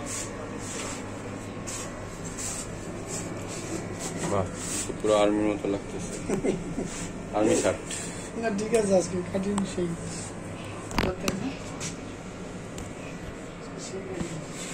বাহ, পুরো আর্মির মতো লাগতেছে। আর্মি শার্ট না ঠিক আছে, আজকে কাটিং সেই